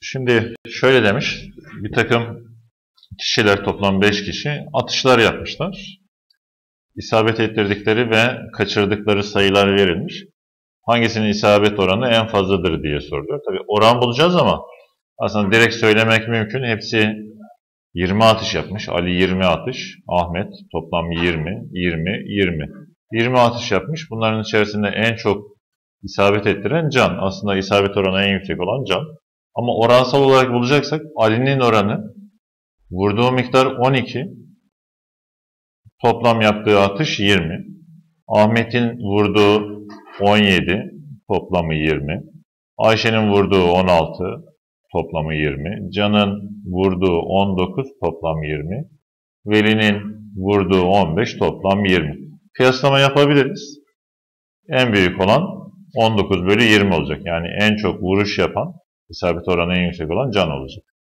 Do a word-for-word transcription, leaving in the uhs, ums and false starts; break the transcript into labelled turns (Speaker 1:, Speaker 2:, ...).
Speaker 1: Şimdi şöyle demiş, bir takım kişiler, toplam beş kişi atışlar yapmışlar. İsabet ettirdikleri ve kaçırdıkları sayılar verilmiş. Hangisinin isabet oranı en fazladır diye soruluyor. Tabii oran bulacağız ama aslında direkt söylemek mümkün. Hepsi yirmi atış yapmış. Ali yirmi atış, Ahmet toplam yirmi, yirmi, yirmi. yirmi atış yapmış. Bunların içerisinde en çok isabet ettiren Can. Aslında isabet oranı en yüksek olan Can. Ama oransal olarak bulacaksak Ali'nin oranı, vurduğu miktar on iki, toplam yaptığı atış yirmi. Ahmet'in vurduğu on yedi, toplamı yirmi. Ayşe'nin vurduğu on altı, toplamı yirmi. Can'ın vurduğu on dokuz, toplam yirmi. Veli'nin vurduğu on beş, toplam yirmi. Kıyaslama yapabiliriz. En büyük olan on dokuz bölü yirmi olacak. Yani en çok vuruş yapan, isabet oranı en yüksek olan Can olacak.